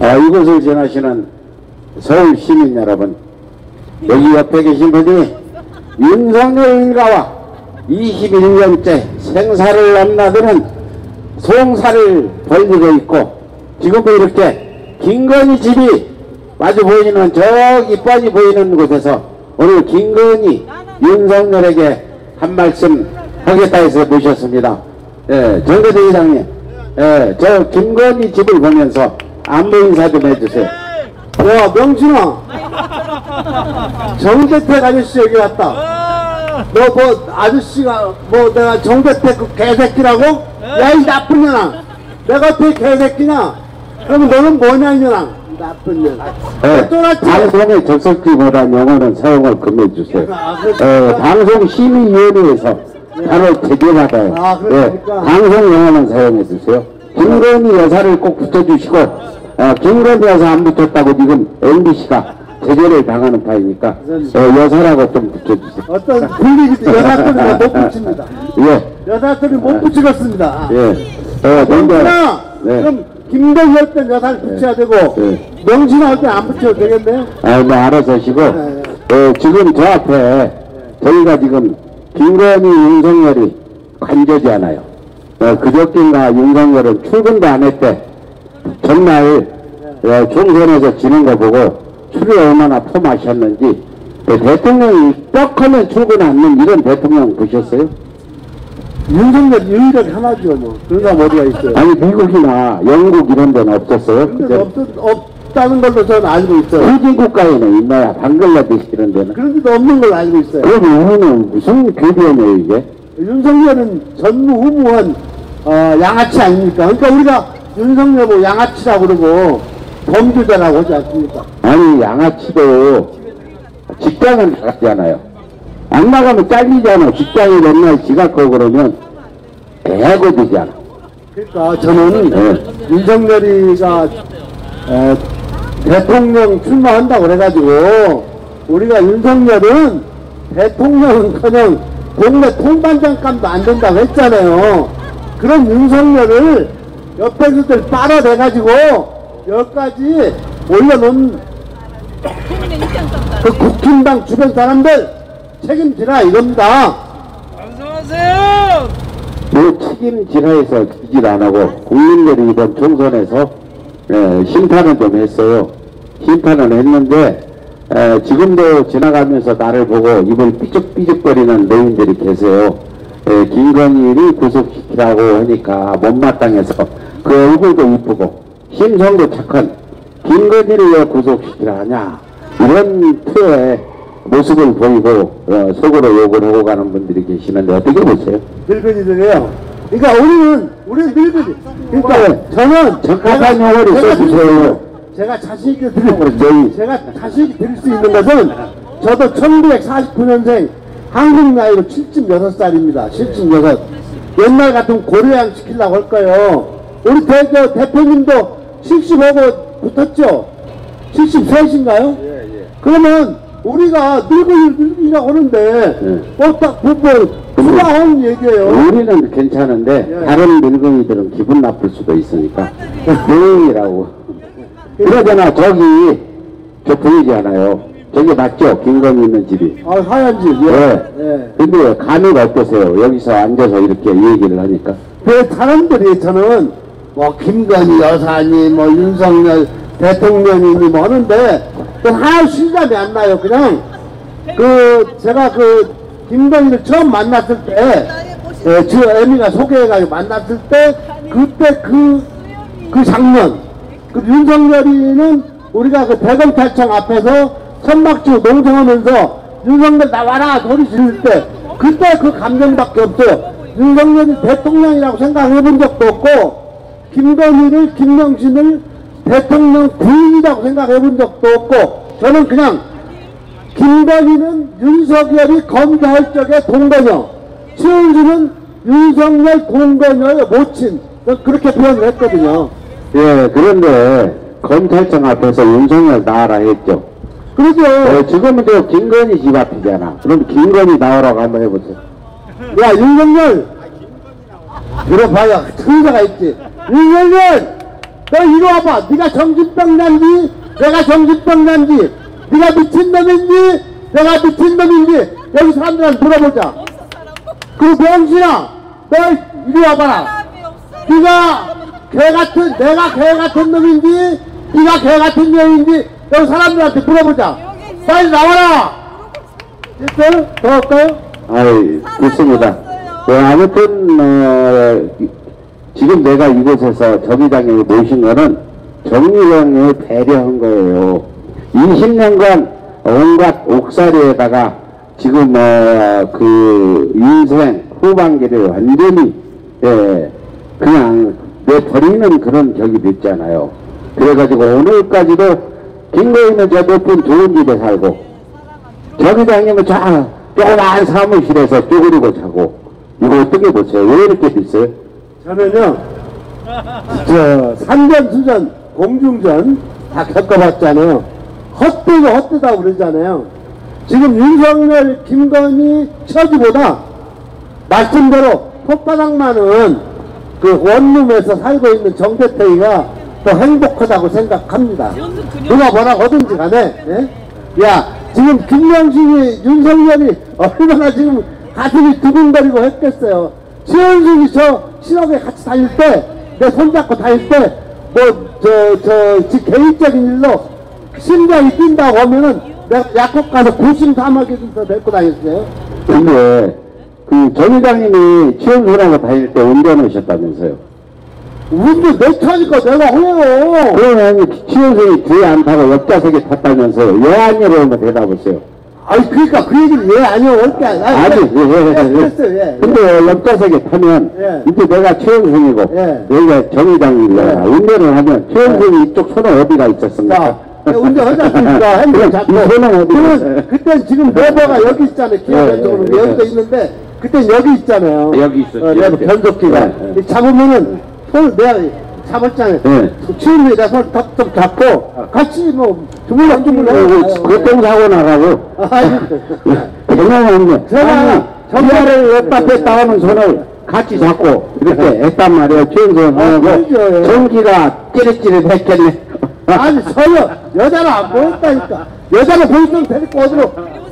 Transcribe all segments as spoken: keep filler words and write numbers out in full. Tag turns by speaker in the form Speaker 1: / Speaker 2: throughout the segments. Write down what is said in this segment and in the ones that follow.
Speaker 1: 아, 이곳을 지나시는 서울 시민 여러분, 여기 옆에 계신 분이 윤석열 일가와 이십일 년째 생사를 넘나드는 송사를 벌이고 있고, 지금도 이렇게 김건희 집이 마주 보이는 저기 뻔히 보이는 곳에서 오늘 김건희 윤석열에게 한 말씀 하겠다 해서 모셨습니다. 예, 정대대 회장님, 예, 저 김건희 집을 보면서 안부 인사 좀 해주세요.
Speaker 2: 야, 명진아, 정대택 아저씨 여기 왔다. 너 뭐 아저씨가 뭐 내가 정대택 그 개새끼라고? 야, 이 나쁜 년아, 내가 어떻게 개새끼냐? 그럼 너는 뭐냐, 이 년아? 나쁜 년.
Speaker 1: 네, 방송에 적석지보단 용어는 사용을 금해주세요.
Speaker 2: 아,
Speaker 1: 네, 방송심의위원회에서 바로 제재받아요.
Speaker 2: 아,
Speaker 1: 네, 방송 용어는 사용해주세요. 김건희 여사를 꼭 붙여주시고, 어, 김건희 여사 안 붙였다고 지금 엠비씨가 제재를 당하는 파이니까 어, 여사라고 좀 붙여주세요.
Speaker 2: 어떤 분위기도 여사들이 못 붙입니다.
Speaker 1: 예.
Speaker 2: 여사들이 못 붙이겠습니다.
Speaker 1: 예. 어,
Speaker 2: 명진아,
Speaker 1: 네.
Speaker 2: 그럼 김건희 할 땐 여사를 붙여야 되고,
Speaker 1: 네.
Speaker 2: 명진아 할 땐 안 붙여도 되겠네요?
Speaker 1: 아, 뭐 알아서 하시고,
Speaker 2: 네.
Speaker 1: 어, 지금 저 앞에 저희가 지금 김건희 윤석열이 관저잖아요. 어, 그저께인가 윤석열은 출근도 안 했대. 전날 어, 총선에서 지는 거 보고 술이 얼마나 퍼마셨는지, 어, 대통령이 뻑하면 출근 않는 이런 대통령 보셨어요?
Speaker 2: 윤석열 유일하게 하나죠, 뭐. 그러니까 어디가 있어요.
Speaker 1: 아니, 미국이나 영국 이런 데는 없었어요?
Speaker 2: 근데 없, 없다는 걸로 저는 알고 있어요.
Speaker 1: 후진국가에는 있나요? 방글라데시 이런 데는?
Speaker 2: 그런데도 없는 걸로 알고 있어요.
Speaker 1: 그럼 우리는 무슨 교변이에요, 이게?
Speaker 2: 윤석열은 전무후무한 어, 양아치 아닙니까? 그러니까 우리가 윤석열 뭐 양아치라고 그러고 범죄자라고 하지 않습니까?
Speaker 1: 아니, 양아치도 직장은 나갔잖아요. 안 나가면 잘리잖아. 직장에 맨날 지각하고 그러면 애고 되잖아.
Speaker 2: 그러니까 저는
Speaker 1: 네.
Speaker 2: 윤석열이가 에, 대통령 출마한다고 그래가지고 우리가 윤석열은 대통령은커녕 동네 통반장감도 안 된다고 했잖아요. 그런 윤석열을 옆에서들 빨아내가지고 여기까지 올려놓은 그 국힘당 주변 사람들 책임지라 이겁니다.
Speaker 3: 반성하세요.
Speaker 1: 뭐 책임지라 해서 지질 안 하고 국민들이 이번 총선에서 에, 심판을 좀 했어요. 심판을 했는데 에, 지금도 지나가면서 나를 보고 입을 삐죽삐죽거리는 노인들이 계세요. 에, 김건희를 구속시키라고 하니까 못마땅해서 그 얼굴도 이쁘고 심성도 착한 김건희를 왜 구속시키라 하냐, 이런 투의 모습을 보이고 어, 속으로 욕을 하고 가는 분들이 계시는데 어떻게 보세요?
Speaker 2: 늙은이들이에요. 그러니까 우리는 우리는 늙은이. 그러니까 저는
Speaker 1: 적합한 용어를 써주세요.
Speaker 2: 제가 자신 있게 드릴 제가 자신 있게 드릴 수 있는 것은 저도 천구백사십구 년생 한국 나이로 칠십육 살입니다. 칠십육. 옛날 같으면 고려양 시키려고 할 거예요. 우리 대, 저, 대표님도 칠십오고 붙었죠? 칠십삼인가요? 예, 예. 그러면 우리가 늙은이 늙은이라고 하는데
Speaker 1: 예.
Speaker 2: 어, 딱 보고 부당한 얘기예요.
Speaker 1: 우리는 괜찮은데
Speaker 2: 예.
Speaker 1: 다른 늙은이들은 기분 나쁠 수도 있으니까 늙은이라고. 그러잖아, 저기 저 보이지 않아요? 저기 맞죠? 김건희 있는 집이.
Speaker 2: 아, 하얀 집. 예.
Speaker 1: 네.
Speaker 2: 예.
Speaker 1: 근데 감이 어떠세요? 여기서 앉아서 이렇게 얘기를 하니까.
Speaker 2: 그 사람들이 저는 뭐 김건희 여사니 뭐 윤석열 대통령이니 뭐 하는데 그 하나도 실감이 안 나요. 그냥 그 제가 그 김건희를 처음 만났을 때 예, 저 애미가 소개해가지고 만났을 때 그때 그, 그 장면, 그 윤석열이는 우리가 그 대검찰청 앞에서 선박지고 농성하면서 윤석열 나와라 소리 지를 때 그때 그 감정밖에 없어요. 윤석열이 대통령이라고 생각해 본 적도 없고 김건희를 김명신을 대통령 부인이라고 생각해 본 적도 없고 저는 그냥 김건희는 윤석열이 검사할 적의 동거녀, 최은수는 윤석열 동거녀의 모친, 그렇게 표현을 했거든요.
Speaker 1: 예, 그런데 검찰청 앞에서 윤석열 나와라 했죠.
Speaker 2: 그러죠.
Speaker 1: 네, 지금은 저 김건희 집 앞이잖아. 그럼 김건희 나오라고 한번 해보세요.
Speaker 2: 야, 윤석열! 들어봐야 천사가 있지. 윤석열! 너 이리 와봐. 네가 정신병난지 내가 정신병난지 네가 미친놈인지 내가 미친놈인지 여기 사람들한테 물어보자. 그 병신아 너 이리 와봐라. 네가 개같은 내가 개같은 놈인지 네가 개같은 놈인지 여기 사람들한테 물어보자. 빨리 나와라. 됐어요? 더 할까요?
Speaker 1: 아이, 좋습니다. 네, 아무튼, 어, 지금 내가 이곳에서 정의당에 모신 거는 정의당에 배려한 거예요. 이십 년간 온갖 옥살이에다가 지금, 어, 그, 인생 후반기를 완전히, 예, 그냥 내버리는 그런 격이 됐잖아요. 그래가지고 오늘까지도 김고인은 저 높은 좋은 집에 살고, 정의당이면 저, 조그만 사무실에서 쪼그리고 자고, 이거 어떻게 보세요? 왜 이렇게 비싸요?
Speaker 2: 저는요, 저, 산전수전, 공중전 다 겪어봤잖아요. 헛되고 헛되다고 그러잖아요. 지금 윤석열, 김건희 처지보다 말씀대로 혓바닥만은 그 원룸에서 살고 있는 정대태이가 더 행복하다고 생각합니다. 누가 뭐라고 하든지 간에, 예? 야, 지금 김명식이, 윤석열이 얼마나 지금 가슴이 두근거리고 했겠어요. 최현숙이 저 실업에 같이 다닐 때, 내 손잡고 다닐 때, 뭐, 저, 저, 지 개인적인 일로 심장이 뛴다고 하면은 내가 약국 가서 구심사막에서 데리고 다녔어요.
Speaker 1: 근데, 그, 정의당님이 최현수라고 다닐 때 운전하셨다면서요?
Speaker 2: 운전 내 차니까 내가 해요.
Speaker 1: 그러면 최현수이 뒤에 안 타고 옆좌석에 탔다면서요? 왜 아니라고 한번 대답하세요.
Speaker 2: 아니, 그러니까 그 얘기를 왜 아니요? 올게 아니,
Speaker 1: 아니, 예, 예, 예.
Speaker 2: 그랬어요, 예.
Speaker 1: 근데 옆좌석에 타면,
Speaker 2: 예.
Speaker 1: 이제 내가 최현승이고,
Speaker 2: 예.
Speaker 1: 여기가 정의당이잖아.
Speaker 2: 예.
Speaker 1: 운전을 하면, 최현승이 이쪽 손은 어디가 있었습니까?
Speaker 2: 자, 운전하지 않습니까? 핸들 잡고.
Speaker 1: 이 손은 어디가 있어요?
Speaker 2: 그러면 그땐 지금 레버가 여기 있잖아요. 기아
Speaker 1: 예,
Speaker 2: 변속으로
Speaker 1: 예,
Speaker 2: 여기도
Speaker 1: 예.
Speaker 2: 있는데, 그땐 여기 있잖아요.
Speaker 1: 여기 있었죠.
Speaker 2: 어, 레버 변속기가.
Speaker 1: 예, 예.
Speaker 2: 잡으면은, 손, 내가 잡았잖아요.
Speaker 1: 예.
Speaker 2: 치우면 내가 손 턱턱 잡고, 같이 뭐, 주물럭주물럭.
Speaker 1: 교통사고 나가고, 경험없네.
Speaker 2: 제가
Speaker 1: 정말을 냈다 뺐다 하는 손을 같이 잡고, 이렇게 했단 말이에요. 최현승
Speaker 2: 아,
Speaker 1: 하고,
Speaker 2: 그러죠, 예.
Speaker 1: 전기가 찌릿찌릿 했겠네.
Speaker 2: 아니, 서요. 여자는 안 보였다니까. 여자는 보였으면 데리고 어디로.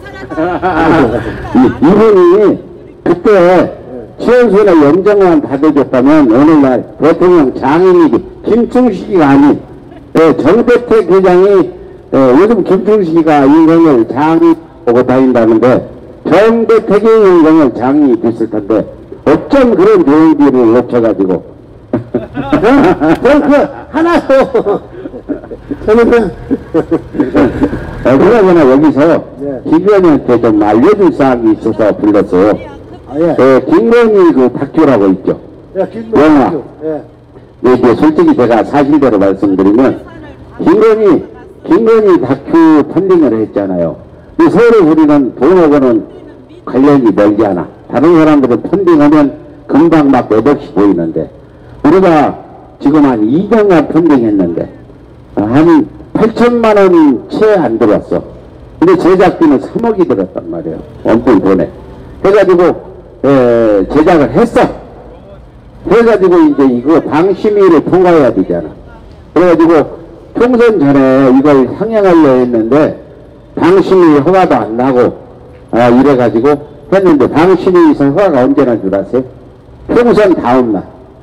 Speaker 1: 이, 이분이 그때 최은순의 영정만 받아줬다면 오늘날 대통령 장인이 김충식이가 아닌 예, 정대택 회장이 예, 요즘 김충식이가 윤석열 장이 보고 다닌다는데 정대택이 윤석열 장이 됐을 텐데 어쩜 그런 좋은 길을 놓쳐가지고
Speaker 2: 저는 그, 하나요. 저는 그,
Speaker 1: 어, 그러거나 여기서
Speaker 2: 네.
Speaker 1: 김건희한테 좀 알려줄 사항이 있어서 불렀어요.
Speaker 2: 아, 예.
Speaker 1: 예, 김건희 그 다큐라고 있죠.
Speaker 2: 예, 김동현.
Speaker 1: 영화.
Speaker 2: 예.
Speaker 1: 예, 이제 솔직히 제가 사실대로 말씀드리면 김건희 김건희 다큐 펀딩을 했잖아요. 이 서로 우리는 돈하고는 관련이 멀지 않아. 다른 사람들은 펀딩하면 금방 막 몇억씩 보이는데 우리가 지금 한 이 년간 펀딩했는데 한 팔천만 원 채 안 들었어. 근데 제작비는 삼억이 들었단 말이에요. 엄청 돈에. 해가지고 에, 제작을 했어. 그래가지고 이제 이거 방심위를 통과해야 되잖아. 그래가지고 총선 전에 이걸 상영하려 했는데 방심위 허가도 안 나고 아, 이래가지고 했는데 방심위에서 허가가 언제 난 줄 아세요? 총선 다음날.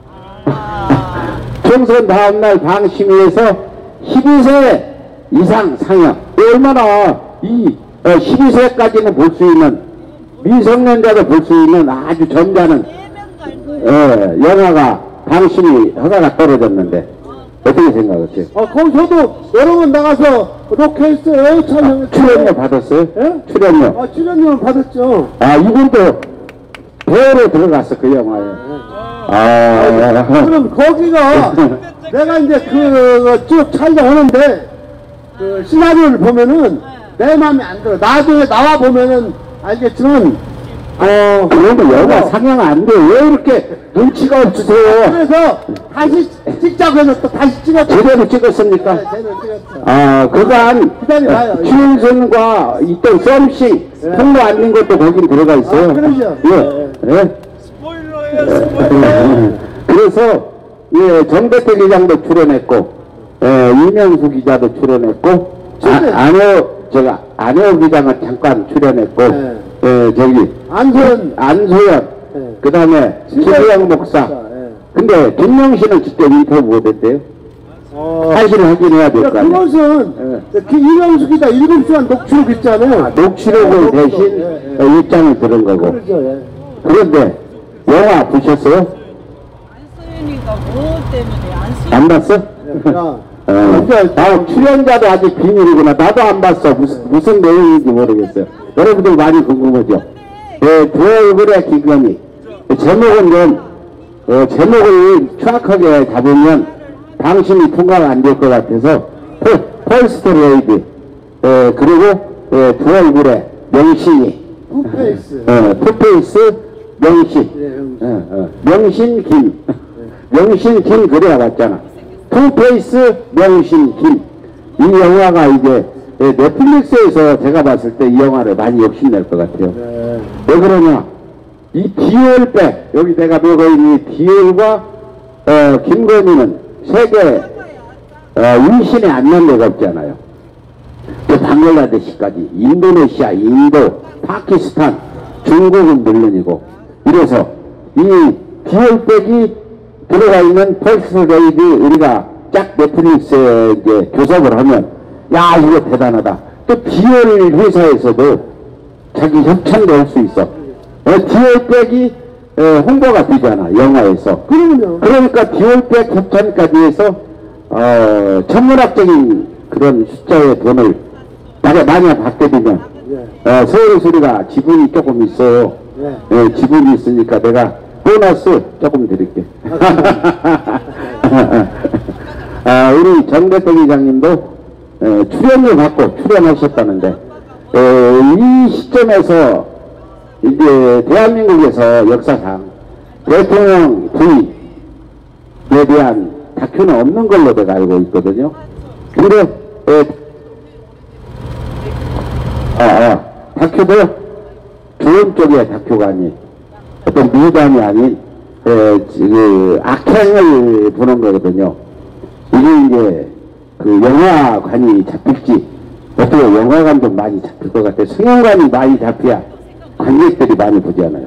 Speaker 1: 총선 다음날 방심위에서 십이 세 이상 상영. 얼마나 이 어, 십이 세까지는 볼 수 있는 미성년자도 볼 수 있는 아주 점잖은 예, 영화가 방심이 허가가 떨어졌는데 어떻게 생각하세요?
Speaker 2: 어, 거기 저도 여러 번 나가서 로켓했어요. 촬영.
Speaker 1: 출연료 받았어요?
Speaker 2: 예?
Speaker 1: 출연료.
Speaker 2: 아, 출연료는 받았죠.
Speaker 1: 아, 이분도 배우로 들어갔어, 그 영화에. 아,
Speaker 2: 그럼 거기가 내가 이제 그 쭉 촬영하는데 그 시나리오를 보면은 내 마음에 안 들어. 나중에 나와 보면은 알겠지만 어
Speaker 1: 그러면 영화
Speaker 2: 어.
Speaker 1: 상영 안 돼. 왜 이렇게 눈치가 없으세요?
Speaker 2: 그래서 다시 찍자고 해서 또 다시 찍었죠.
Speaker 1: 제대로 찍었습니까?
Speaker 2: 네, 제대로 찍었죠.
Speaker 1: 아, 그간
Speaker 2: 기다려봐요.
Speaker 1: 추윤선과 있던 썸씽
Speaker 2: 네.
Speaker 1: 통로 앉는 것도 거긴 들어가 있어요.
Speaker 2: 아, 그러죠.
Speaker 1: 예. 예.
Speaker 3: 스포일러예요, 스포일러.
Speaker 1: 그래서 예, 정대태 기장도 출연했고, 예, 이명수 기자도 출연했고, 아, 안효, 제가, 안효 기자가 잠깐 출연했고,
Speaker 2: 네.
Speaker 1: 예, 저기,
Speaker 2: 안소연,
Speaker 1: 안소연,
Speaker 2: 네.
Speaker 1: 그 다음에 신수영 목사.
Speaker 2: 예.
Speaker 1: 근데 김명신은 직접 인터뷰 못했대요.
Speaker 2: 어,
Speaker 1: 사실을 확인해야 될 거
Speaker 2: 그러니까
Speaker 1: 아니에요.
Speaker 2: 그것은 그 이명수 기자 일곱 시간 녹취록 있잖아요.
Speaker 1: 녹취록을
Speaker 2: 네,
Speaker 1: 대신
Speaker 2: 예, 예.
Speaker 1: 어, 입장을 들은 거고.
Speaker 2: 그러죠. 예.
Speaker 1: 그런데 영화 보셨어요?
Speaker 4: 안소연이가 뭐 때문에 안소연
Speaker 1: 안 봤어?
Speaker 2: 예, 야,
Speaker 1: 어, 나 출연자도 아직 비밀이구나. 나도 안 봤어. 무슨, 무슨 내용인지 모르겠어요. 여러분들 많이 궁금하죠? 예, 두 얼굴의 기근이. 제목은 좀, 어, 제목을 정확하게 잡으면 당신이 통과가 안 될 것 같아서, 펄스트 레이디, 예, 그리고, 예, 두 얼굴의 명신이.
Speaker 2: 투페이스.
Speaker 1: 어, 투페이스 명신.
Speaker 2: 예, 명신.
Speaker 1: 어, 어, 명신 김. 명신 김 그래야 맞잖아. 투페이스 명신 김. 이 영화가 이제 예, 넷플릭스에서 제가 봤을 때 이 영화를 많이 욕심낼 것 같아요.
Speaker 2: 예.
Speaker 1: 왜 그러냐? 이 디올백, 여기 내가 보고 있는 이 디올과 어, 김건희는 세계 어, 운신에 안 난 데가 없잖아요. 또 방글라데시까지, 인도네시아, 인도, 파키스탄, 중국은 물론이고, 이래서 이 디올백이 들어가 있는 펄스 레이디 우리가 짝 넷플릭스에 이제 교섭을 하면, 야, 이거 대단하다. 또 디올 회사에서도 자기 협찬도 할 수 있어. 어, 디올백이 어, 홍보가 되잖아, 영화에서.
Speaker 2: 그러면요.
Speaker 1: 그러니까 디올백 협찬까지 해서 어, 천문학적인 그런 숫자의 돈을 만약, 만약 받게 되면
Speaker 2: 예.
Speaker 1: 어, 서울수리가 지분이 조금 있어요.
Speaker 2: 예.
Speaker 1: 예, 지분이 있으니까 내가 보너스 조금 드릴게. 아, 우리 정대태 기장님도 어, 출연료 받고 출연하셨다는데 어, 이 시점에서 이제 대한민국에서 역사상 대통령 부인에 대한 다큐는 없는 걸로 내가 알고 있거든요. 근데 에, 아, 아, 다큐도 좋은 쪽의 다큐가 아닌 어떤 미담이 아닌 에, 그 악행을 보는 거거든요. 이게 이제 그 영화관이 잡힐지 어떻게 영화관도 많이 잡힐 것 같아요. 승영관이 많이 잡혀야 관객들이 많이 보지 않아요.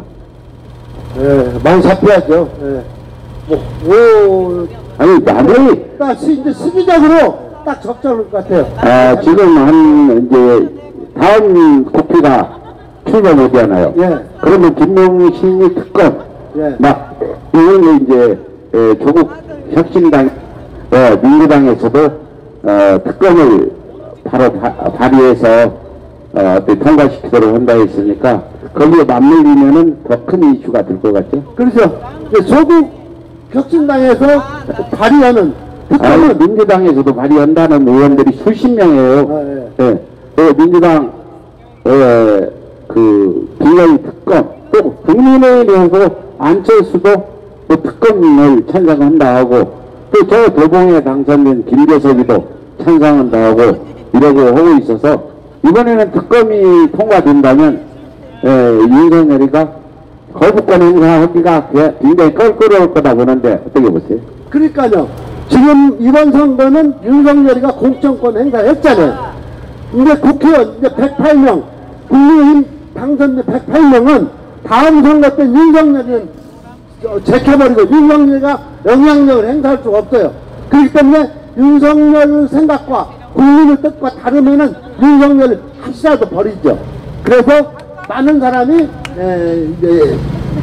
Speaker 2: 예, 많이 잡혀야죠. 예. 뭐, 오,
Speaker 1: 아니 나들이
Speaker 2: 딱 시, 이제 시기적으로 딱 적절할 것 같아요.
Speaker 1: 아, 지금 한 이제 다음 국회가 출범하잖아요.
Speaker 2: 예.
Speaker 1: 그러면 김명신이 특검
Speaker 2: 예.
Speaker 1: 막 이런 이제 에, 조국 혁신당 어, 민주당에서도 어, 특검을 바로 바, 발의해서 어, 통과시키도록 한다 했으니까 거기에 맞물리면은 더 큰 이슈가 될 것 같죠?
Speaker 2: 그렇죠. 이제 조국 혁신당에서 발의하는
Speaker 1: 아,
Speaker 2: 특검은
Speaker 1: 민주당에서도 발의한다는 의원들이 수십 명이에요.
Speaker 2: 아, 예.
Speaker 1: 예. 또 민주당 에, 그 비례 특검 또 국민의힘에서 안철수도 또 특검을 찬성한다 하고 또 저 도봉에 당선된 김재석이도 찬성한다 하고 이러고 하고 있어서 이번에는 특검이 통과된다면 에, 윤석열이가 거부권 행사하기가 굉장히 껄끄러울 거다 보는데 어떻게 보세요?
Speaker 2: 그러니까요. 지금 이번 선거는 윤석열이가 공천권 행사했잖아요. 근데 국회의원 이제 백팔 명, 국민의힘 당선된 백팔 명은 다음 선거 때 윤석열이는 제껴버리고 윤석열이가 영향력을 행사할 수가 없어요. 그렇기 때문에 윤석열 생각과 국민의 뜻과 다르면은 윤석열을 혹시라도 버리죠. 그래서 많은 사람이 에, 이제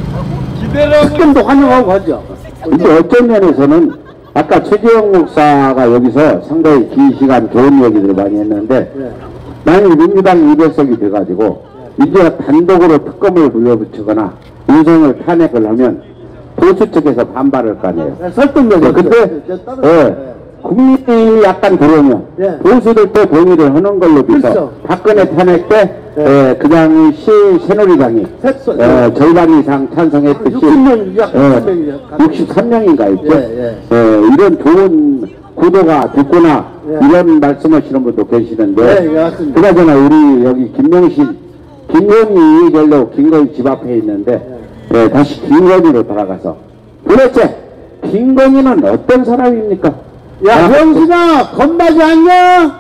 Speaker 3: 기대를 하고
Speaker 2: 특검도 환영하고 가죠.
Speaker 1: 근데 어떤 면에서는 아까 최재형 목사가 여기서 상당히 긴 시간 좋은 얘기들을 많이 했는데
Speaker 2: 예.
Speaker 1: 만약 민주당 이백석이 돼가지고 이제 단독으로 특검을 물려붙이거나 윤석열 탄핵을 하면 보수 측에서 반발할 거 아니에요.
Speaker 2: 설득력이
Speaker 1: 근데
Speaker 2: 떨어져요.
Speaker 1: 예, 국민의힘이 약간 들어오면
Speaker 2: 예.
Speaker 1: 보수들도 동의를 하는 걸로 돼서
Speaker 2: 그렇죠.
Speaker 1: 박근혜 탄핵 때
Speaker 2: 예.
Speaker 1: 예, 그 당시 새누리당이
Speaker 2: 셋-
Speaker 1: 어, 절반 이상 찬성했듯이
Speaker 2: 육십 명, 약 육십 명이요.
Speaker 1: 육십삼 명인가 있죠.
Speaker 2: 예,
Speaker 1: 예, 이런 좋은 구도가 됐구나
Speaker 2: 예.
Speaker 1: 이런 말씀하시는 분도 계시는데
Speaker 2: 예, 예, 맞습니다.
Speaker 1: 그나저나 우리 여기 김명신 김건희 별로 김건희 집 앞에 있는데 예, 다시 김건희로 돌아가서 도대체 김건희는 어떤 사람입니까?
Speaker 2: 야,
Speaker 1: 아,
Speaker 2: 명신아, 겁나지 않냐?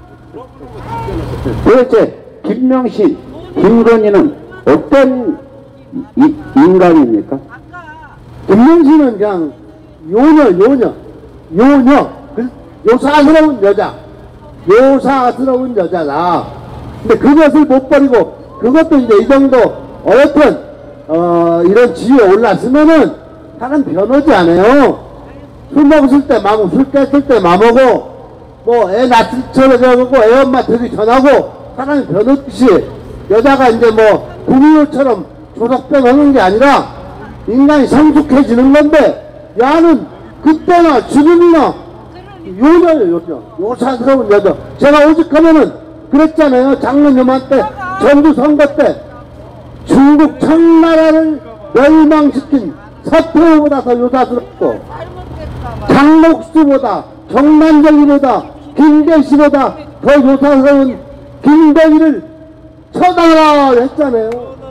Speaker 1: 도대체 김명신, 김건희는 어떤 이, 인간입니까?
Speaker 2: 김명신은 그냥 요녀, 요녀, 요녀, 그, 요사스러운 여자, 요사스러운 여자다. 근데 그것을 못 버리고, 그것도 이제 이 정도, 어여튼, 어, 이런 지위에 올랐으면은, 다른 변하지 않아요. 술 먹었을 때 마고, 술 깼을 때 마먹고, 뭐, 애 낳쳐가지고, 애 엄마 되기 전하고, 사람이 변했듯이, 여자가 이제 뭐, 구미호처럼 조석변 하는 게 아니라, 인간이 성숙해지는 건데, 야는 그때나 지금이나 요녀예요, 요녀. 요사스러운 여자. 제가 오직하면은 그랬잖아요. 작년 요맘때, 정부 선거 때, 중국 청나라를 멸망시킨 서태후보다 더 요사스럽고, 장목수보다, 정난정이보다, 김대시보다 더 요사스러운 김대기를 쳐다라 했잖아요.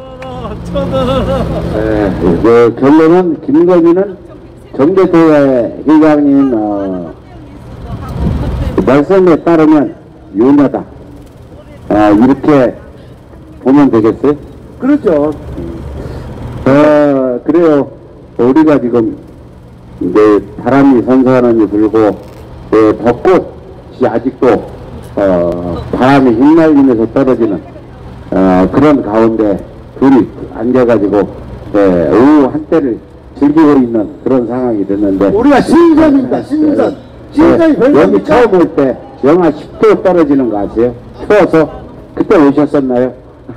Speaker 1: 네, 그 결론은 김건희는 정대토의 회장님 어, 말씀에 따르면 요녀다. 아, 이렇게 보면 되겠어요?
Speaker 2: 그렇죠.
Speaker 1: 어, 그래요. 우리가 지금 이제 바람이 선선하니 불고 예, 벚꽃이 아직도 어, 바람이 휘날리면서 떨어지는 어, 그런 가운데 둘이 앉아가지고 예, 오후 한때를 즐기고 있는 그런 상황이 됐는데
Speaker 2: 우리가 신선입니다, 신선. 신선이
Speaker 1: 예,
Speaker 2: 별로
Speaker 1: 여기 처음 올 때 영하 십 도 떨어지는 거 아세요? 추워서 그때 오셨었나요?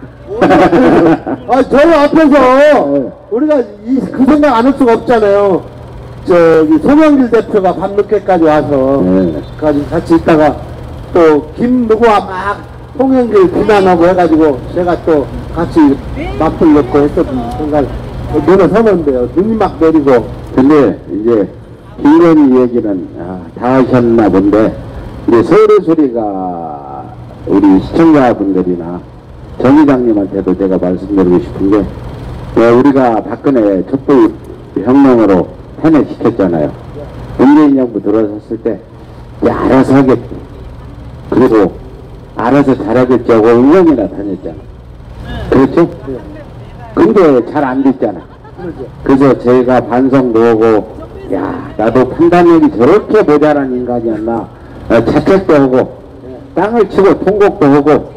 Speaker 2: 아, 저 앞에서 우리가 이, 그 생각 안 할 수가 없잖아요. 저기 송영길 대표가 밤늦게까지 와서
Speaker 1: 네.
Speaker 2: 같이, 같이 있다가 또 김 누구와 막 송영길 비난하고 해가지고 제가 또 같이 맞불 넣고 했었던 순간 눈에 서는데요. 눈이 막 내리고.
Speaker 1: 근데 이제 김건희 얘기는 아, 다 하셨나 본데 이제 서울의 소리가 우리 시청자분들이나 정 회장님한테도 제가 말씀드리고 싶은 게 예, 우리가 박근혜 촛불 혁명으로 탄핵시켰잖아요. 문재인 정부 들어섰을 때 야, 알아서 하겠지. 그리고 알아서 잘하겠지 하고 응원이나 다녔잖아. 그렇죠? 근데 잘 안 됐잖아. 그래서 제가 반성도 하고 야, 나도 판단력이 저렇게 모자란 인간이었나 어, 자책도 하고 땅을 치고 통곡도 하고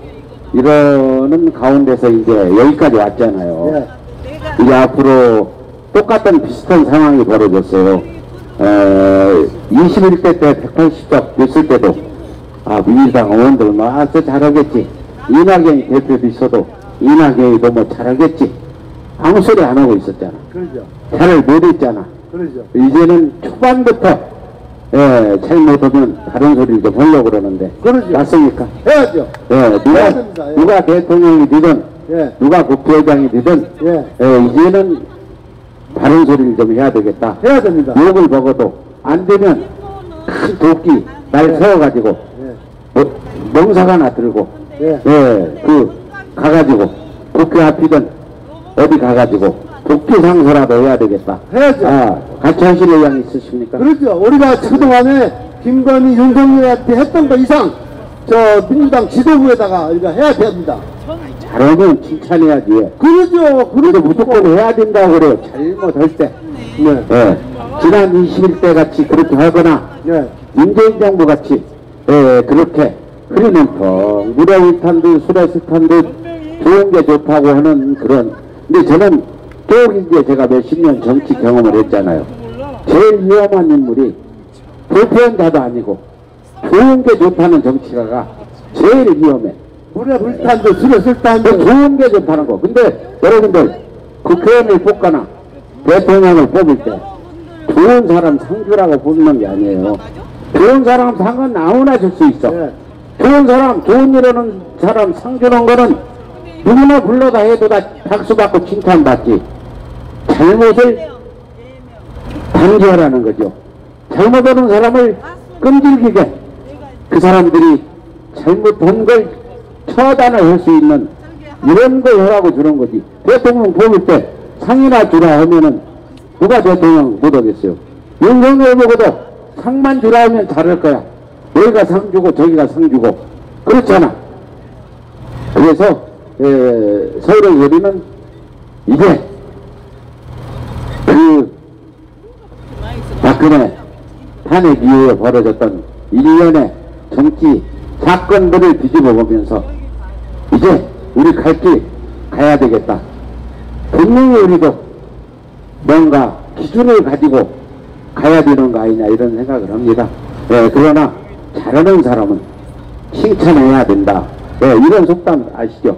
Speaker 1: 이러는 가운데서 이제 여기까지 왔잖아요.
Speaker 2: 네.
Speaker 1: 이제 앞으로 똑같은 비슷한 상황이 벌어졌어요. 어, 이십일 대 때 백팔십 석 됐을 때도 아, 민주당 의원들 마서 잘하겠지. 이낙연이 대표도 있어도 이낙연이도 뭐 잘하겠지. 아무 소리 안 하고 있었잖아.
Speaker 2: 그러죠.
Speaker 1: 잘을 못했잖아.
Speaker 2: 그러죠.
Speaker 1: 이제는 초반부터 예, 잘못하면 다른 소리를 좀 하려고 그러는데
Speaker 2: 그러죠.
Speaker 1: 맞습니까?
Speaker 2: 해야죠.
Speaker 1: 예, 누가,
Speaker 2: 해야 됩니다. 예.
Speaker 1: 누가 대통령이 되든
Speaker 2: 예.
Speaker 1: 누가 국회의장이 되든
Speaker 2: 예.
Speaker 1: 예, 이제는 다른 소리를 좀 해야 되겠다.
Speaker 2: 해야 됩니다.
Speaker 1: 욕을 먹어도 안 되면 큰 도끼 날 세워가지고
Speaker 2: 예.
Speaker 1: 뭐, 멍사가 하나 들고
Speaker 2: 예.
Speaker 1: 예, 그 가가지고 국회 앞이든 어디 가가지고 도끼 상소라도 해야 되겠다.
Speaker 2: 해야죠.
Speaker 1: 아, 같이 하실 의향 있으십니까?
Speaker 2: 그렇죠. 우리가 그동안에 김건희, 윤석열한테 했던 거 이상 저 민주당 지도부에다가 우리가 해야 됩니다.
Speaker 1: 잘하면 칭찬해야지.
Speaker 2: 그러죠.
Speaker 1: 그래도
Speaker 2: 그러죠.
Speaker 1: 무조건 해야 된다고 그래요. 잘못할 때.
Speaker 2: 네.
Speaker 1: 예. 지난 이십일 대 같이 그렇게 하거나
Speaker 2: 네.
Speaker 1: 문재인 정부 같이 예, 그렇게 흐리는 턱 무례한 듯 술에스탄 듯 좋은 게 좋다고 하는 그런. 근데 저는 또 이제 제가 몇십 년 정치 경험을 했잖아요. 제일 위험한 인물이 불편자도 아니고 좋은 게 좋다는 정치가가 제일 위험해.
Speaker 2: 물에 불탄도 술에 술탄도
Speaker 1: 그 좋은 게 좋다는 거. 근데 여러분들 국회의원을 뽑거나 대통령을 뽑을 때 좋은 사람 상주라고 뽑는 게 아니에요. 좋은 사람 상은 아무나 줄 수 있어.
Speaker 2: 네.
Speaker 1: 좋은 사람, 좋은 일 하는 사람 상 주는 거는 누구나 불러다 해도 다 박수 받고 칭찬받지. 잘못을 단죄하라는 거죠. 잘못하는 사람을 끈질기게 그 사람들이 잘못한 걸 처단을 할 수 있는 이런 걸 하라고 주는 거지. 대통령 뽑을 때 상이나 주라 하면은 누가 대통령 못 하겠어요? 윤석열 보고도 상만 주라 하면 잘할 거야. 여기가 상 주고 저기가 상 주고 그렇잖아. 그래서 에, 서울의 우리는 이제 그 박근혜 탄핵 이후에 벌어졌던 일련의 정치 사건들을 뒤집어 보면서 이제 우리 갈 길 가야 되겠다. 분명히 우리도 뭔가 기준을 가지고 가야 되는 거 아니냐 이런 생각을 합니다. 예, 그러나 잘하는 사람은 칭찬해야 된다. 예, 이런 속담 아시죠?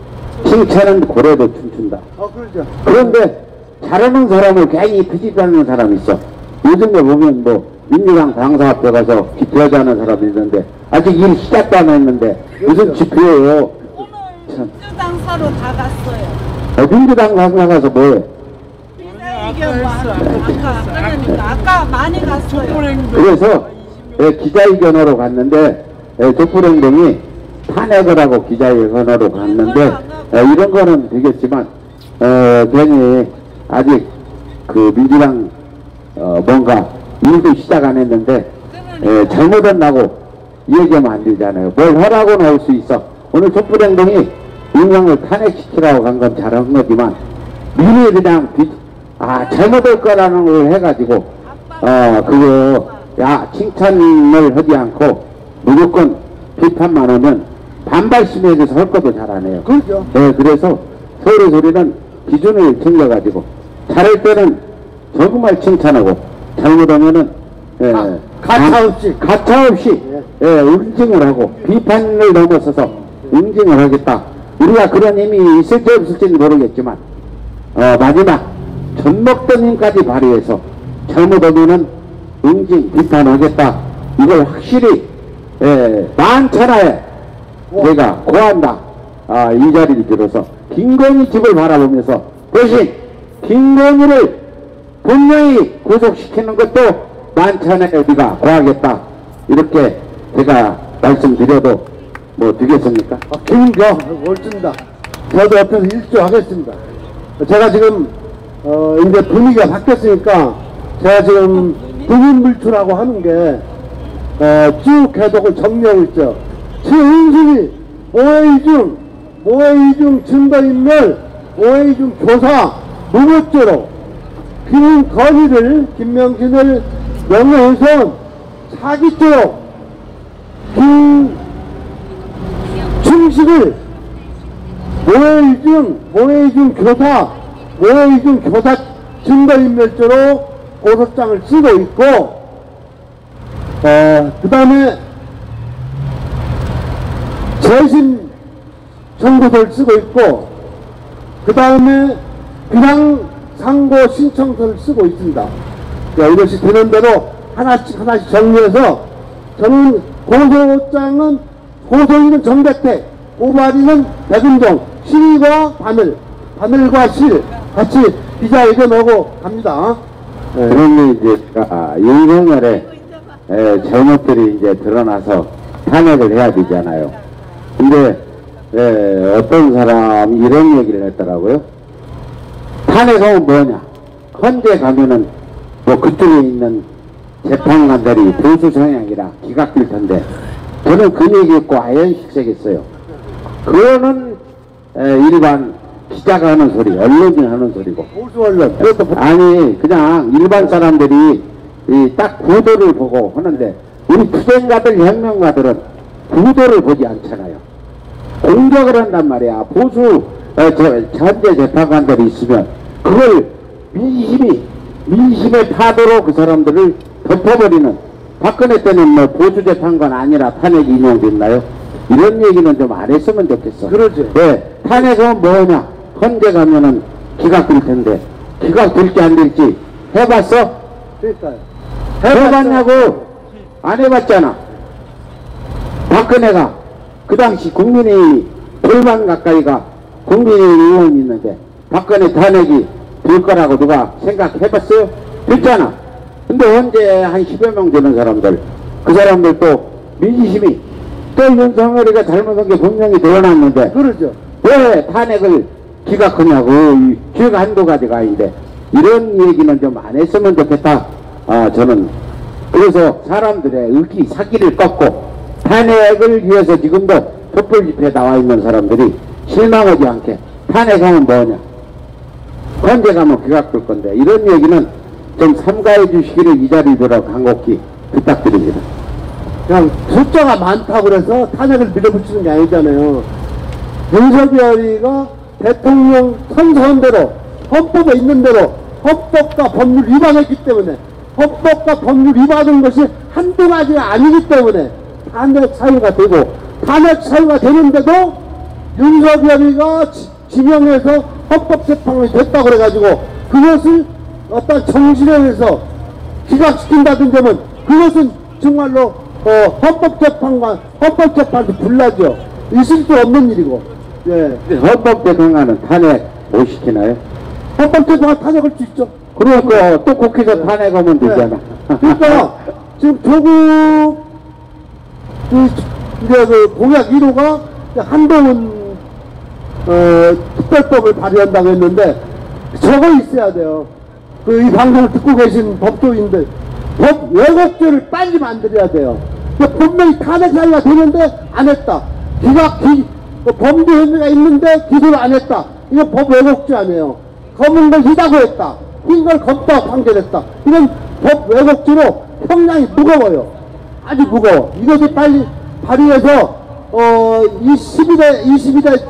Speaker 1: 칭찬은 고래도 춤춘다.
Speaker 2: 어, 그러죠.
Speaker 1: 그런데 잘하는 사람을 괜히 트집하는 사람이 있어. 요즘에 보면 뭐 민주당 당사 앞에 가서 기표하자는 사람이 있는데 아직 일 시작도 안 했는데 무슨 집회예요?
Speaker 4: 오늘 민주당사로 다 갔어요.
Speaker 1: 어, 민주당 당사 가서 뭐해?
Speaker 4: 기자회견 뭐 아까 아까 그러니까 아까 많이 갔어요.
Speaker 1: 그래서 예, 기자회견으로 갔는데 예, 촛불행동이 탄핵을 하고 기자회견으로 갔는데 예, 이런 거는 되겠지만 어, 괜히 아직 그 민주당 어, 뭔가 일도 시작 안 했는데 예, 잘못했다고 얘기하면 안 되잖아요. 뭘 하라고 나올 수 있어. 오늘 촛불행동이 윤석열 탄핵시키라고 간 건 잘한 거지만 미리 그냥 비, 아 잘못할 거라는 걸 해가지고 어 그거 야 칭찬을 하지 않고 무조건 비판만 하면 반발심에서 할 것도 잘 안 해요.
Speaker 2: 그렇죠.
Speaker 1: 네, 그래서 서울의 소리는 기준을 챙겨가지고 잘할 때는 정말 칭찬하고 잘못하면은 예,
Speaker 2: 가- 가차 없이.
Speaker 1: 가차 없이 예, 응징을 하고 비판을 넘어서서 응징을 하겠다. 우리가 그런 힘이 있을지 없을지는 모르겠지만 어, 마지막 젖 먹던 힘까지 발휘해서 잘못하면은 응징 비판하겠다. 이걸 확실히 예, 만천하에 내가 고한다. 아, 이 자리를 들어서 김건희 집을 바라보면서 대신 김건희를 분명히 구속시키는 것도 만천하에 우리가 고하겠다. 이렇게 제가 말씀드려도 뭐 되겠습니까?
Speaker 2: 아, 김겨 옳습니다. 저도 옆에서 일조하겠습니다. 제가 지금 어, 이제 분위기가 바뀌었으니까 제가 지금 부분물출하고 하는 게 어, 쭉 해독을 정리하고 있죠. 최은순이 오해이중 오해이중 증거인멸 오해이중 교사 무고죄로 김건희를 김명진을 명예훼손 사기죄로 김충식을 모해이중 모해이중 교사 모해이중 교사 증거인멸죄로 고소장을 쓰고 있고 어, 그 다음에 재심 청구서를 쓰고 있고 그 다음에 비상 상고 신청서를 쓰고 있습니다. 자, 이것이 되는 대로 하나씩 하나씩 정리해서 저는 고소장은 고소인은 정대택, 고발인은 백은종, 실과 바늘, 바늘과 실 같이 기자회견하고 갑니다. 네.
Speaker 1: 그러면 이제 아, 윤석열의 에, 잘못들이 이제 드러나서 탄핵을 해야 되잖아요. 근데 에, 어떤 사람이 이런 얘기를 했더라고요. 탄핵하면 뭐냐? 헌재 가면은 뭐 그쪽에 있는 재판관들이 보수 성향이라 기각될 텐데 저는 그 얘기 듣고 아연식색했어요. 그거는 에, 일반 기자가 하는 소리, 언론이 하는 소리고.
Speaker 2: 보수 언론.
Speaker 1: 그것도 아니 그냥 일반 사람들이 이 딱 구도를 보고 하는데 우리 투쟁가들 혁명가들은 구도를 보지 않잖아요. 공격을 한단 말이야. 보수 어, 저, 현재 재판관들이 있으면 그걸 민심이 민심의 파도로 그 사람들을 덮어버리는. 박근혜 때는 뭐 보수 재판관 아니라 탄핵 인용됐나요? 이런 얘기는 좀 안 했으면 좋겠어.
Speaker 2: 그러지.
Speaker 1: 네, 탄핵은 뭐냐? 헌재 가면은 기각될 텐데 기각될지 안 될지 해봤어?
Speaker 2: 그러니까요.
Speaker 1: 해봤냐고? 안 해봤잖아. 박근혜가 그 당시 국민의 절반 가까이가 국민의 의원이 있는데 박근혜 탄핵이 될 거라고 누가 생각해봤어요? 됐잖아. 근데 현재 한 십여 명 되는 사람들, 그 사람들 또 민심이 또 윤석열이가 잘못한 게 분명히 드러났는데
Speaker 2: 그러죠.
Speaker 1: 왜 탄핵을 기각하냐고. 기회가 한두 가지가 아닌데 이런 얘기는 좀 안 했으면 좋겠다. 아, 저는 그래서 사람들의 의기, 사기를 꺾고 탄핵을 위해서 지금도 촛불 집회에 나와 있는 사람들이 실망하지 않게 탄핵하면 뭐냐? 언제 가면 귀각될 건데 이런 얘기는 좀 삼가해 주시기를 이 자리로 간곡히 부탁드립니다.
Speaker 2: 그냥 숫자가 많다고 그래서 탄핵을 밀어붙이는 게 아니잖아요. 윤석열이가 대통령 선서한대로 헌법에 있는 대로 헌법과 법률 위반했기 때문에 헌법과 법률 위반한 것이 한두 가지가 아니기 때문에 탄핵 사유가 되고 탄핵 사유가 되는데도 윤석열이가 지- 지명해서 헌법재판이 됐다고 그래가지고 그것을 어떤 정신에 의해서 기각시킨다든지 하면 그것은 정말로 어, 헌법재판관, 헌법재판도 불나죠. 있을 수 없는 일이고. 예.
Speaker 1: 헌법재판관은 탄핵 못 시키나요?
Speaker 2: 헌법재판관 탄핵할 수 있죠.
Speaker 1: 그러니까 또 국회에서 탄핵하면 되잖아.
Speaker 2: 그러니까 지금 조국 그 이제 그 공약 일 호가 한동훈 어, 특별법을 발의한다고 했는데 저거 있어야 돼요. 그 이 방송을 듣고 계신 법조인들 법 왜곡죄를 빨리 만들어야 돼요. 그 분명히 탄핵 사유가 되는데 안 했다. 기각 기 그 범죄 혐의가 있는데 기소를 안 했다. 이거 법 왜곡죄 아니에요. 검은 걸 희다고 했다. 흰 걸 검다고 판결했다. 이건 법 왜곡죄로 형량이 무거워요. 아주 무거워. 이것이 빨리 발의해서 어, 이 십일 대 이십일 대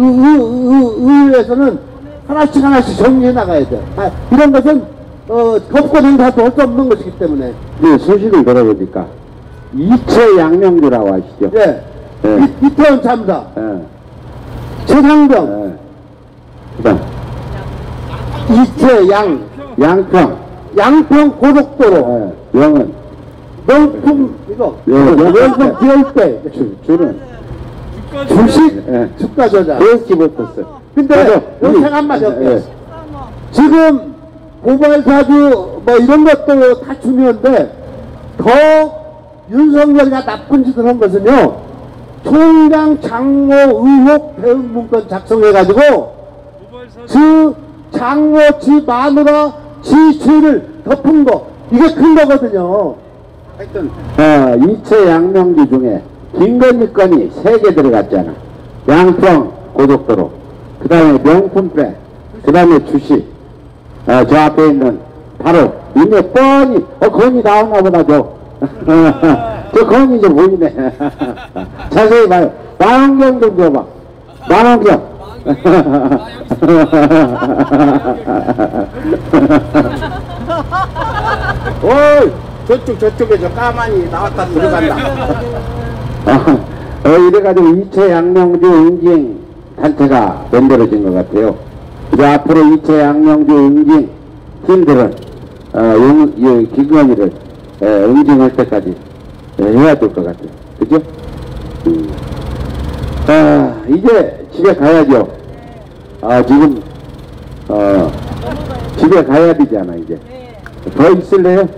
Speaker 2: 의회에서는 하나씩 하나씩 정리해 나가야 돼. 아, 이런 것은 어, 법권 행사도 할 수 없는 것이기 때문에.
Speaker 1: 네, 소식을 들어보니까 이채 양명주라고 아시죠?
Speaker 2: 예.
Speaker 1: 예.
Speaker 2: 이- 이태원 참사,
Speaker 1: 예.
Speaker 2: 최상병,
Speaker 1: 예. 그다음
Speaker 2: 이채양,
Speaker 1: 양평,
Speaker 2: 양평 고속도로,
Speaker 1: 예. 영은,
Speaker 2: 명품 이거,
Speaker 1: 예,
Speaker 2: 명품 기업대,
Speaker 1: 주, 주는
Speaker 2: 주식
Speaker 1: 예.
Speaker 2: 주가 조작.
Speaker 1: 그렇지 못했어.
Speaker 2: 근데 여기 잠깐만 여기
Speaker 1: 예.
Speaker 2: 지금 고발사주 뭐 이런 것도 다 중요한데 더 윤석열이가 나쁜 짓을 한 것은요, 총장 장모 의혹 대응 문건 작성해가지고 그 장모 지 마누라 지 죄를 덮은 거, 이게 큰 거거든요.
Speaker 1: 하여튼 어, 이채 양명주 중에 김건희 건이 세 개 들어갔잖아. 양평 고속도로, 그 다음에 명품백, 그 다음에 주식. 어, 저 앞에 있는 바로 이미 뻔히 어 건이 나오나 보다 저. 저 건이 좀 보이네. 자세히 봐요. 망원경 좀 줘봐. 망원경.
Speaker 2: 어이, 저쪽 저쪽에 저 까만이 나왔다 들어간다.
Speaker 1: 어, 이래가지고 이채 양명주 응징 단체가 만들어진 것 같아요. 이제 앞으로 이채 양명주 응징 팀들은 어, 용, 이, 김건희를 에, 응징할 때까지 에, 해야 될 것 같아요. 그죠? 음. 아, 이제 집에 가야죠. 아, 지금 어, 집에 가야 되잖아 이제. 더 있을래요?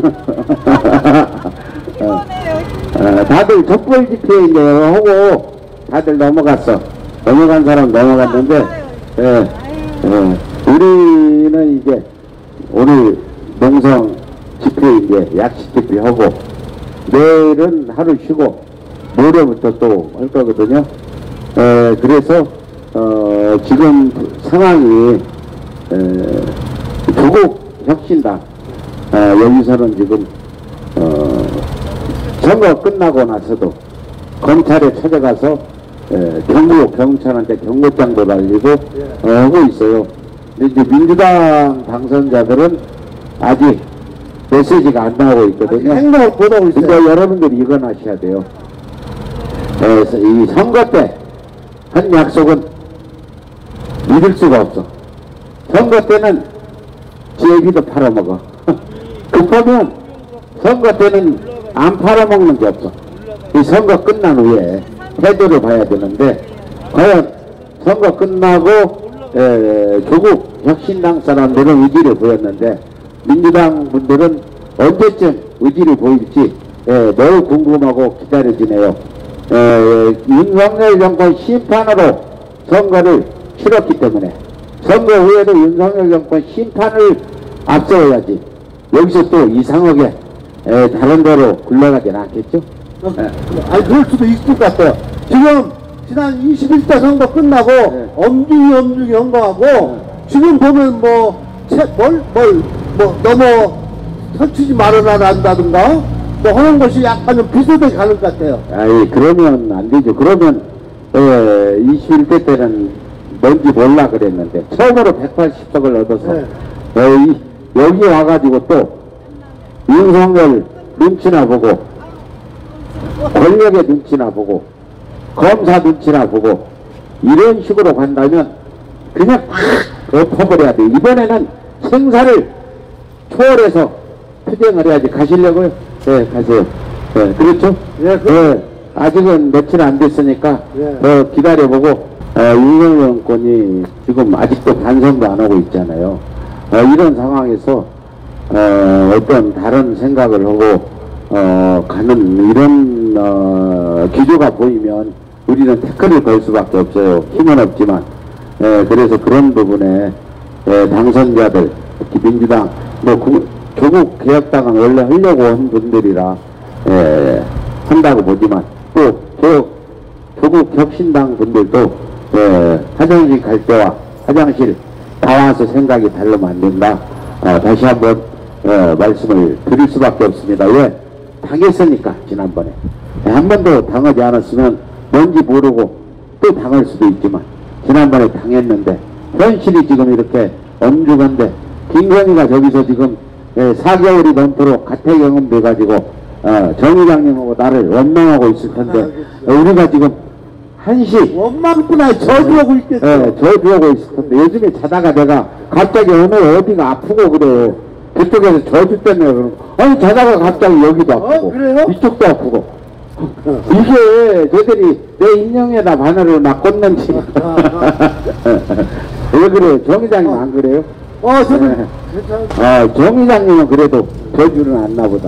Speaker 1: 어. 어, 다들 촛불 집회 이제 하고 다들 넘어갔어. 넘어간 사람 넘어갔는데, 예, 예, 우리는 이제 오늘 농성 집회 이제 약식 집회 하고 내일은 하루 쉬고 모레부터 또 할 거거든요. 에, 그래서 어, 지금 상황이 에, 조국 혁신당 어, 여기서는 지금 어, 선거 끝나고 나서도 검찰에 찾아가서 에, 경고 경찰한테 경고장도 날리고 어, 하고 있어요. 근데 이제 민주당 당선자들은 아직 메시지가 안 나오고 있거든요.
Speaker 2: 행동을 못하고 있어요.
Speaker 1: 그러니까 여러분들이 이건 아셔야 돼요. 에, 이 선거 때 한 약속은 믿을 수가 없어. 선거 때는 제비도 팔아먹어. 급하면 선거 때는 안 팔아먹는 게 없어. 이 선거 끝난 후에 태도를 봐야 되는데, 과연 선거 끝나고 에, 조국 혁신당 사람들은 의지를 보였는데 민주당 분들은 언제쯤 의지를 보일지 에, 매우 궁금하고 기다려지네요. 에, 윤석열 정권 심판으로 선거를 치렀기 때문에 선거 후에도 윤석열 정권 심판을 앞세워야지 여기서 또 이상하게 에, 다른 데로 굴러가진 않겠죠?
Speaker 2: 어, 아니 그럴 수도 있을 것 같아요. 지금 지난 이십일 대 선거 끝나고
Speaker 1: 네.
Speaker 2: 엄중히 엄중히 한 거하고 지금 보면 뭐뭘뭘뭐 너무 설치지 말아라 한다든가 뭐 하는 것이 약간 좀 비슷하게 가는 것 같아요.
Speaker 1: 아이, 그러면 안 되죠. 그러면 에, 이십일 대 때는 뭔지 몰라 그랬는데 처음으로 백팔십 석을 얻어서
Speaker 2: 네.
Speaker 1: 에, 이, 여기 와가지고 또 윤석열 눈치나 보고 권력의 눈치나 보고 검사 눈치나 보고 이런 식으로 간다면 그냥 팍 엎어버려야 돼. 이번에는 생사를 초월해서 투쟁을 해야지. 가시려고요? 네, 가세요. 네, 그렇죠?
Speaker 2: 예, 그-
Speaker 1: 네, 아직은 며칠 안 됐으니까
Speaker 2: 예.
Speaker 1: 더 기다려보고 어, 윤석열 정권이 지금 아직도 반성도 안 하고 있잖아요. 어, 이런 상황에서 어, 어떤 다른 생각을 하고 어, 가는 이런 어, 기조가 보이면 우리는 태클을 걸 수밖에 없어요. 힘은 없지만. 예, 그래서 그런 부분에 예, 당선자들, 특히 민주당, 뭐 구, 조국 개혁당은 원래 하려고 한 분들이라 예, 한다고 보지만 또 조, 조국 혁신당 분들도 예, 화장실 갈 때와 화장실 다 와서 생각이 다르면 안 된다. 어, 다시 한번 어, 말씀을 드릴 수밖에 없습니다. 왜? 당했으니까 지난번에 예, 한 번도 당하지 않았으면 뭔지 모르고 또 당할 수도 있지만 지난번에 당했는데 현실이 지금 이렇게 엄중한데 김건희가 저기서 지금 예, 사 개월이 넘도록 가택경험 돼가지고 어, 정 회장님하고 나를 원망하고 있을 텐데 어, 우리가 지금 한시
Speaker 2: 원망뿐 저주하고 있겠죠.
Speaker 1: 예, 저주하고 있을 텐데 요즘에 자다가 내가 갑자기 오늘 어디가 아프고 그래요. 그쪽에서 저주 때문에 그러고 아니 자다가 갑자기 여기도 아프고
Speaker 2: 어, 그래요?
Speaker 1: 이쪽도 아프고 이게 저들이 내 인형에다 바늘을 막 꽂는지 왜 그래요? 정 회장님 안 그래요?
Speaker 2: 어, 저는
Speaker 1: 네.
Speaker 2: 괜찮아요.
Speaker 1: 어, 정 회장님은 그래도 저주는 안 나보다.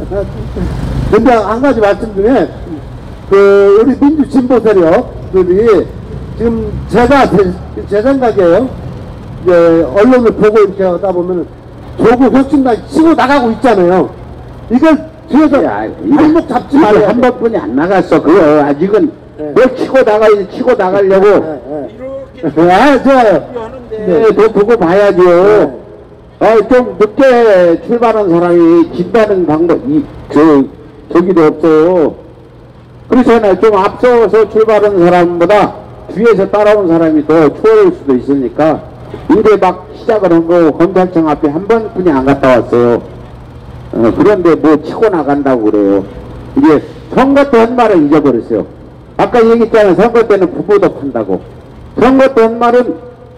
Speaker 2: 근데 한 가지 말씀 중에 그 우리 민주 진보 세력들이 지금 제가 제, 제 생각이에요. 이제 언론을 보고 이렇게 하다 보면 조국 혁신당이 치고 나가고 있잖아요. 이걸 뒤에서
Speaker 1: 야,
Speaker 2: 발목 잡지
Speaker 1: 이게
Speaker 2: 말아야
Speaker 1: 한
Speaker 2: 돼.
Speaker 1: 번뿐이 안 나갔어. 그거 아직은
Speaker 2: 네.
Speaker 1: 뭘 치고 나가야지. 치고 나가려고.
Speaker 2: 네, 네. 아, 좋아요.
Speaker 1: 네, 더 두고 봐야죠.
Speaker 2: 네.
Speaker 1: 어, 좀 늦게 출발한 사람이 진다는 방법, 이, 저, 저기도 없어요. 그렇잖아요. 좀 앞서서 출발한 사람보다 뒤에서 따라온 사람이 더 추월할 수도 있으니까, 이제 막 시작을 한 거고, 검찰청 앞에 한 번뿐이 안 갔다 왔어요. 어, 그런데 뭐 치고 나간다고 그래요. 이게 선거 때 한 말을 잊어버렸어요. 아까 얘기했잖아요. 선거 때는 부부도 판다고. 선거 때 한 말은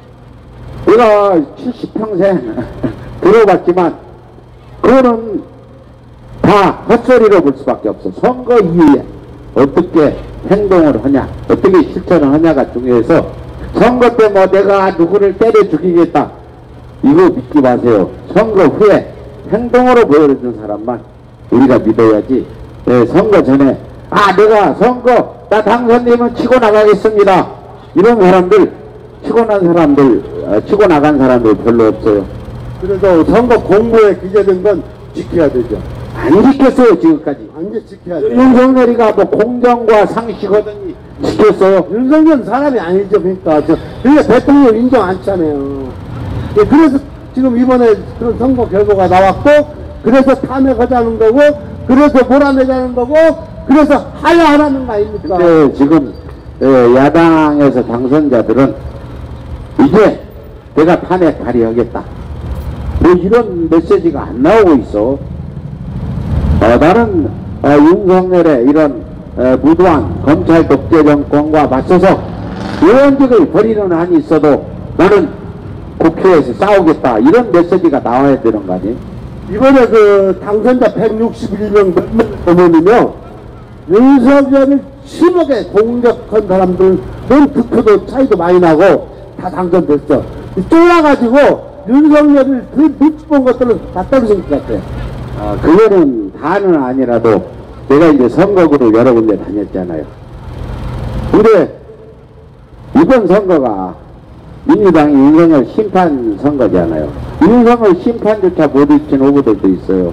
Speaker 1: 내가 칠십 평생 들어봤지만 그거는 다 헛소리로 볼 수밖에 없어. 선거 이후에 어떻게 행동을 하냐, 어떻게 실천을 하냐가 중요해서 선거 때 뭐 내가 누구를 때려 죽이겠다 이거 믿지 마세요. 선거 후에 행동으로 보여준 사람만 우리가 믿어야지. 예, 선거 전에 아 내가 선거 나 당선되면 치고 나가겠습니다 이런 사람들, 치고 난 사람들, 어, 치고 나간 사람들 별로 없어요.
Speaker 2: 그래서 선거 공보에 기재된 건 지켜야 되죠.
Speaker 1: 안 지켰어요 지금까지.
Speaker 2: 완전 지켜야 돼요.
Speaker 1: 윤석열이가 뭐 공정과 상식하더니 지켰어요.
Speaker 2: 윤석열 사람이 아니죠. 그러니까 저 그러니까 대통령 인정 않잖아요. 예, 그래서 지금 이번에 그런 선거 결과가 나왔고, 그래서 탄핵하자는 거고, 그래서 몰아내자는 거고, 그래서 하야하라는 거 아닙니까?
Speaker 1: 근데 지금 예, 야당에서 당선자들은 이제 내가 탄핵 발의하겠다 뭐 이런 메시지가 안 나오고 있어. 어, 나는 어, 윤석열의 이런 어, 무도한 검찰 독재 정권과 맞서서 의원직을 버리는 한이 있어도 나는 국회에서 싸우겠다 이런 메시지가 나와야 되는 거 아니에요?
Speaker 2: 이번에 그 당선자 백육십일 명 넘으면요, 윤석열을 심하게 공격한 사람들은 득표도 차이도 많이 나고 다 당선됐어. 쫄라가지고 윤석열을 그 눈치 본 것들은 다 떨어진 것 같아요.
Speaker 1: 아, 그거는 다는 아니라도 내가 이제 선거구를 여러 군데 다녔잖아요. 근데 이번 선거가 민주당이 윤석열 심판 선거잖아요. 윤석열 심판조차 못 익힌 후보들도 있어요.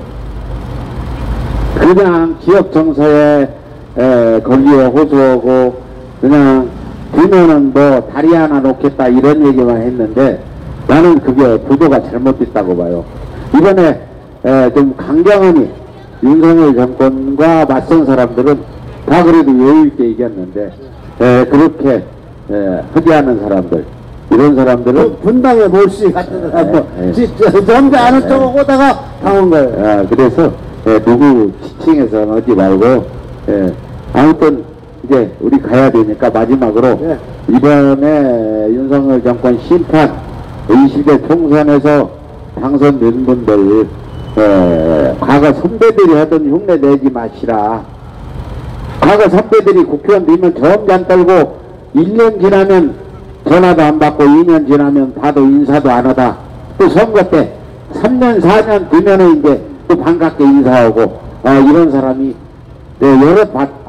Speaker 1: 그냥 지역 정서에 에, 거기에 호소하고 그냥 되면은 뭐 다리 하나 놓겠다 이런 얘기만 했는데 나는 그게 구도가 잘못됐다고 봐요. 이번에 에, 좀 강경하니 윤석열 정권과 맞선 사람들은 다 그래도 여유있게 이겼는데 에, 그렇게 에, 허기하는 사람들 이런 사람들은
Speaker 2: 분당의 몰씨 같은 사람 뭐
Speaker 1: 네,
Speaker 2: 점자 아는 쪽으로 오다가 당한 거예요.
Speaker 1: 아, 그래서 예, 누구 지칭해서 하지 말고 예, 아무튼 이제 우리 가야 되니까 마지막으로
Speaker 2: 예.
Speaker 1: 이번에 윤석열 정권 심판 이십 대 총선에서 당선된 분들 예, 과거 선배들이 하던 흉내 내지 마시라. 과거 선배들이 국회의원 되면 점지 안 떨고 일 년 지나면 전화도 안 받고 이 년 지나면 봐도 인사도 안 하다. 또 선거 때 삼 년 사 년 되면은 이제 또 반갑게 인사하고 아 이런 사람이 네, 여러 봤다.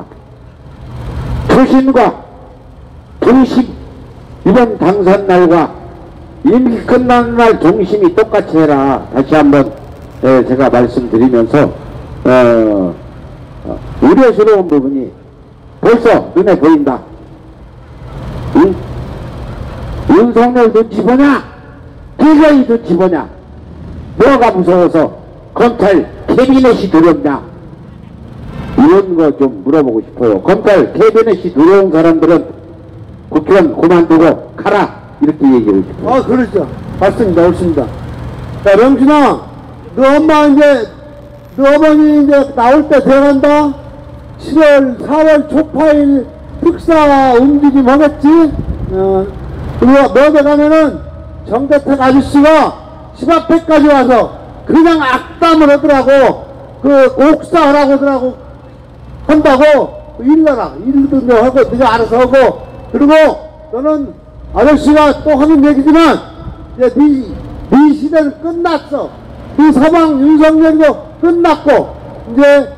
Speaker 1: 초심과 중심 이번 당선 날과 임기 끝나는 날 중심이 똑같이 해라. 다시 한번 네, 제가 말씀드리면서 어, 어, 우려스러운 부분이 벌써 눈에 보인다. 응? 윤석열 눈치 보냐? 기꺼이 눈치 보냐? 뭐가 무서워서 검찰 캐비넷이 두렵냐? 이런 거 좀 물어보고 싶어요. 검찰 캐비넷이 두려운 사람들은 국회의원 그만두고 가라 이렇게 얘기를 싶어요.
Speaker 2: 아 그렇죠. 맞습니다. 옳습니다. 자 명진아 너 엄마 이제 너 어머니 이제 나올 때 돼간다. 칠월 사월 초파일 특사 움직임 하겠지? 어, 그리고 너네 가면은 정대택 아저씨가 집 앞에까지 와서 그냥 악담을 하더라고. 그 옥사하라고 하더라고. 한다고 일러라. 일도 너 하고 네가 알아서 하고. 그리고 너는 아저씨가 또 하는 얘기지만 이제 네, 네 시대는 끝났어. 네 사망 윤석열도 끝났고 이제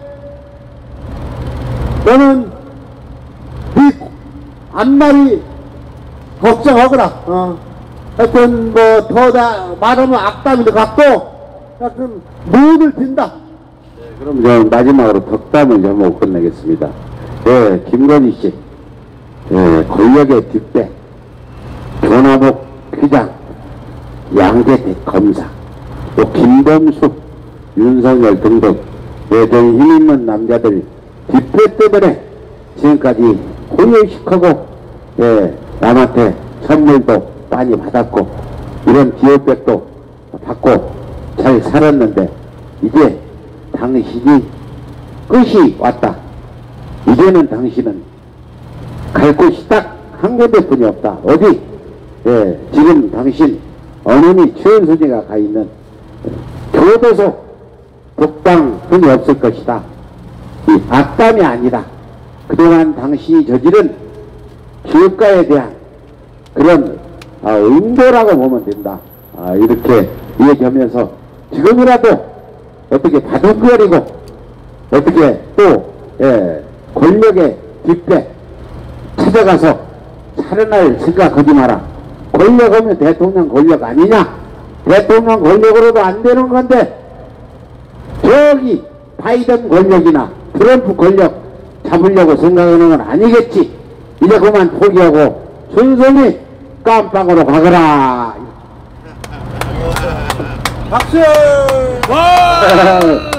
Speaker 2: 너는 네 앞날이 걱정하거라. 어. 하여튼 뭐 더 말하면 악담이도 같고 하여튼 무을 빈다.
Speaker 1: 그럼 저 마지막으로 덕담을 좀 하고 끝내겠습니다. 예, 김건희 씨, 예, 권력의 뒷배, 변화복 회장, 양재택 검사, 또 김범수, 윤석열 등등 예, 좀 힘있는 남자들 뒷배 때문에 지금까지 고려식하고 예, 남한테 선물도 많이 받았고 이런 기업백도 받고 잘 살았는데 이제 당신이 끝이 왔다. 이제는 당신은 갈 곳이 딱 한 군데뿐이 없다. 어디? 예, 지금 당신 어머니 최은순이가 가 있는 교도소 독방뿐이 없을 것이다. 이 악담이 아니다. 그동안 당신이 저지른 기업가에 대한 그런 아, 응도라고 보면 된다. 아, 이렇게 얘기하면서 지금이라도 어떻게 바둑거리고 어떻게 또 예, 권력의 뒷배 찾아가서 살아날 생각하지 마라. 권력하면 대통령 권력 아니냐? 대통령 권력으로도 안 되는 건데 저기 바이든 권력이나 트럼프 권력 잡으려고 생각하는 건 아니겠지. 이제 그만 포기하고 순순히 깜빵으로 가거라.
Speaker 2: 박수!
Speaker 3: 와!